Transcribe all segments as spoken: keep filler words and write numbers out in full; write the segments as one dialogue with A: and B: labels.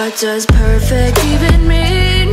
A: What does perfect even mean?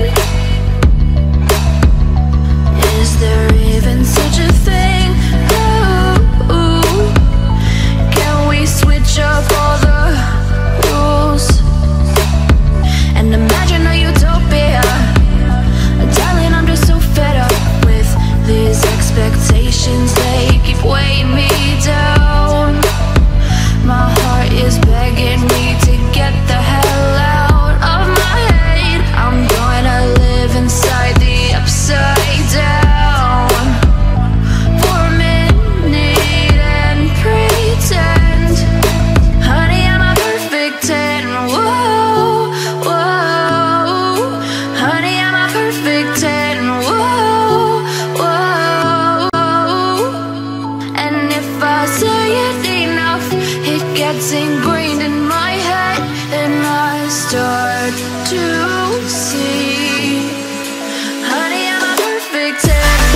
A: Is there even such a thing? Ooh, can we switch up all the rules and imagine a utopia? Darling, I'm just so fed up with these expectations. They keep weighing me down. My heart is begging me to get the hell out of my head. I'm gonna live inside the upside down for a minute and pretend, honey, I'm a perfect ten. Whoa, whoa, honey, I'm a perfect ten. Whoa, whoa, and if I say it enough, it gets ingrained in my head, and I start to see, honey, I'm a perfect ten.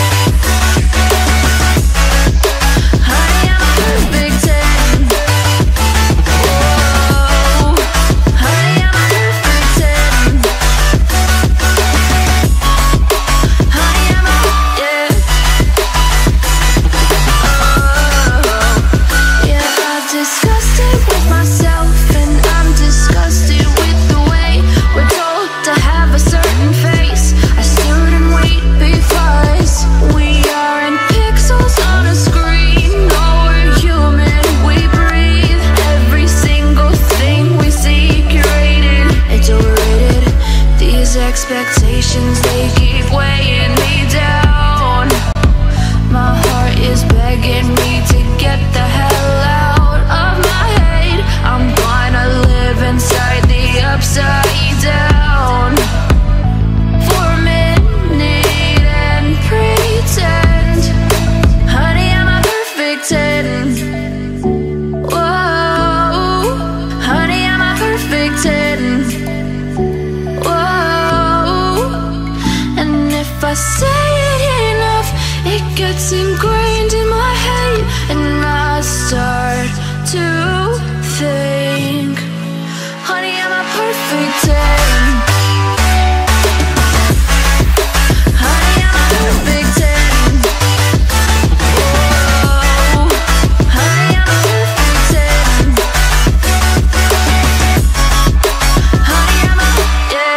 A: Honey, I'm a perfect ten. Whoa, honey, I'm a perfect ten. Honey, I'm a, yeah. Oh, yeah, I've discussed it with myself, and I'm disgusted with the way we're told to have a certain face. I stood and wait because we aren't pixels on a screen. No, we're human, we breathe. Every single thing we see curated. It's overrated. These expectations, they keep weighing me down. My heart is begging me to get the hell out of my head. I'm gonna live inside the upside down for a minute and pretend, honey, I'm a perfect ten. Whoa, honey, I'm a perfect ten. Whoa, and if I say it enough, it gets ingrained in my head, and I start to think, honey, I'm a perfect ten. Honey, I'm a perfect ten. Whoa, honey, I'm a perfect ten. Honey, I'm a, yeah.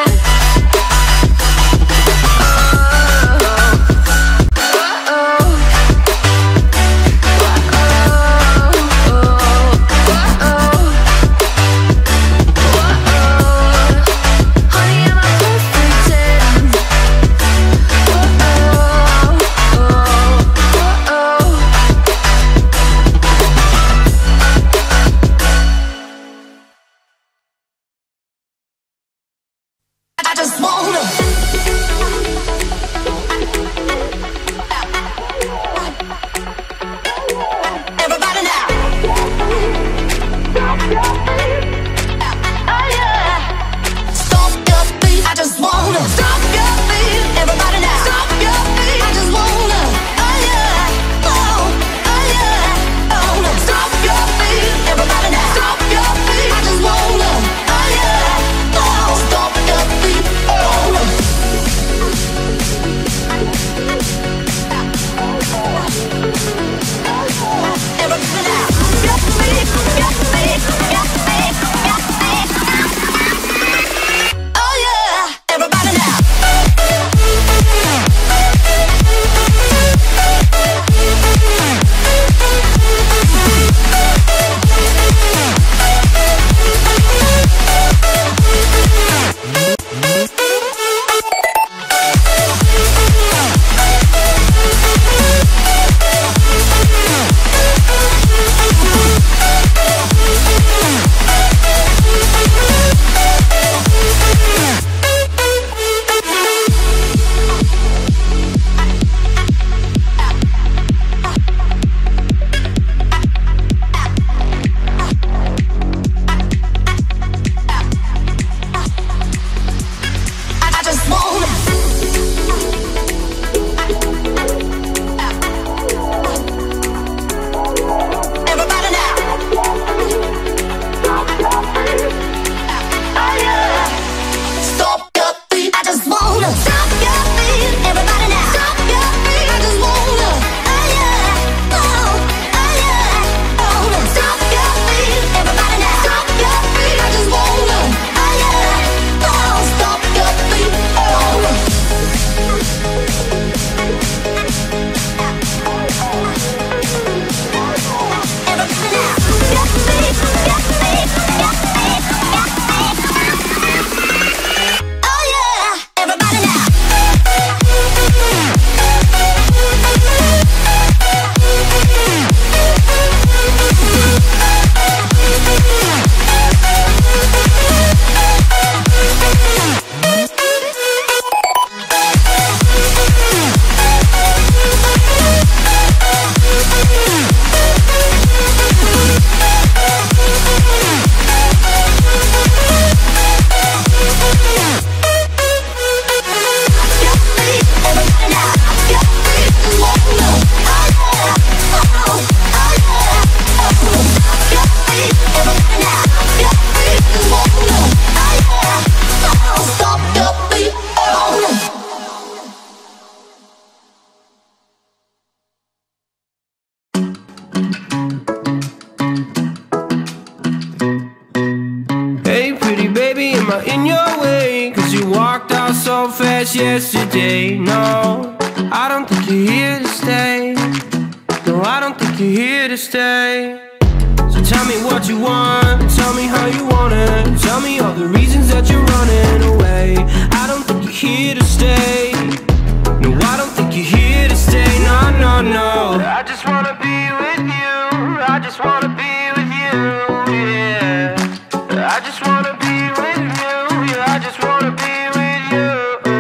B: in your way, cause you walked out so fast yesterday. No, I don't think you're here to stay. No, I don't think you're here to stay. So tell me what you want, tell me how you want it. Tell me all the reasons that you're running away. I don't think you're here to stay. No, I don't think you're here to stay. No, no, no. I just wanna be with you. I just wanna be with you, yeah. I just wanna be with you. Yeah, I just wanna be with you.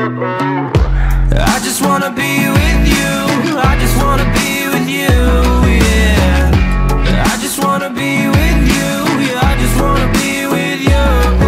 B: I just wanna be with you. I just wanna be with you, yeah. I just wanna be with you. Yeah, I just wanna be with you.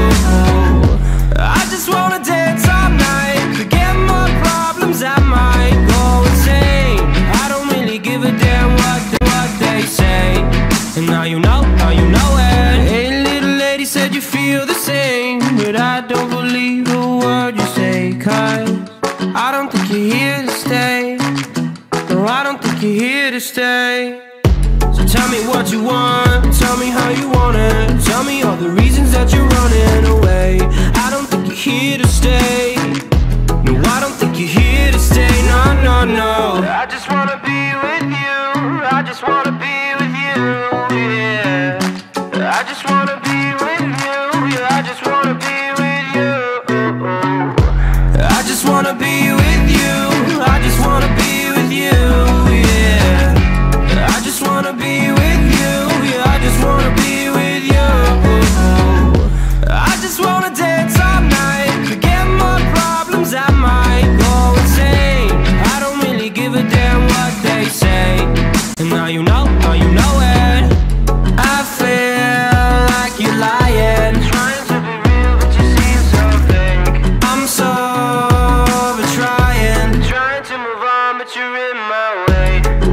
B: I just wanna dance all night, forget my problems, I might go insane. I don't really give a damn what they, what they say. And now you know, now you know it. Hey, little lady, said you feel the same, but I don't believe a word you say, cause I don't think you're here to stay. No, I don't think you're here to stay. So tell me what you want, tell me how you want it. Tell me all the reasons that you're running away. I don't think you're here to stay. No, I don't think you're here to stay. No, no, no. I just wanna be with you. I just wanna be with you, yeah. I just wanna be with you. Yeah, I just wanna be with you. I just wanna be with you. I just wanna be with you, yeah. I just wanna be with you. Yeah, I just wanna be with you. I just wanna dance all night, forget my problems, I might go insane. I don't really give a damn what they say. And now you know, now you know it. I feel like you're lying, trying to be real, but you seem so fake. I'm so over trying, trying to move on, but you're in my way.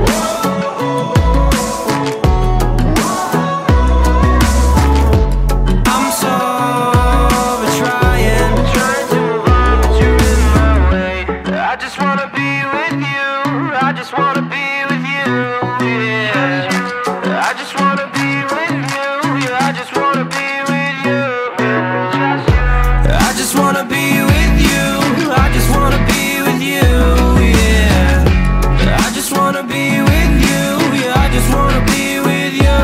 B: I'm so over trying, trying to move on, but you're in my way. I just wanna be with you. I just wanna be with you, yeah. I just wanna be with you. Yeah, I just wanna be with you. I just wanna be with you. I just wanna be with you, yeah. I just wanna be with you. Yeah, I just wanna be with you.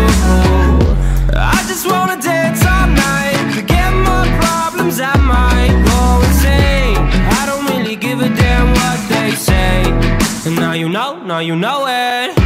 B: I just wanna dance all night, forget my problems, I might go insane. I don't really give a damn what they say. And now you know, now you know it.